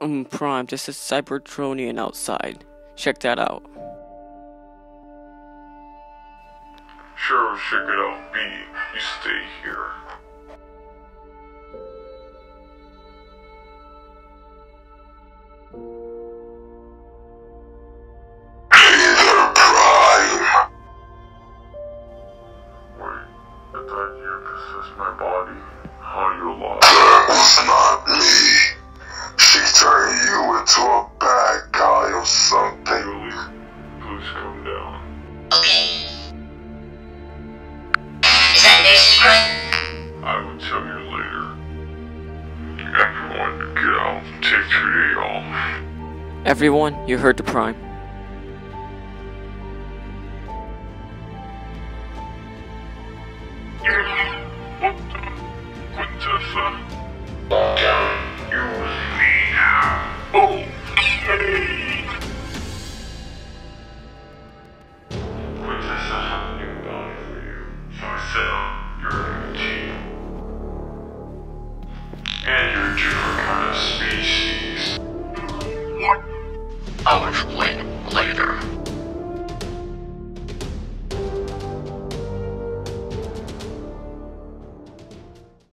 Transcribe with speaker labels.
Speaker 1: Prime, this is Cybertronian outside. Check that out.
Speaker 2: Sure, check it out, B. You stay here. Wait, I thought you possessed my body. How are you alive?
Speaker 3: That was not me. She turned you into a bad guy or something.
Speaker 2: Julie, please come down.
Speaker 4: Okay. Is that their secret?
Speaker 2: I will tell you later. Everyone, get out. Take today off.
Speaker 1: Everyone, you heard the Prime.
Speaker 2: Quintessa. Lock down. Use me now. Okay. Quintessa has a new body for you. So I said, you're a new team. And you're a different kind of species.
Speaker 4: I'll explain later.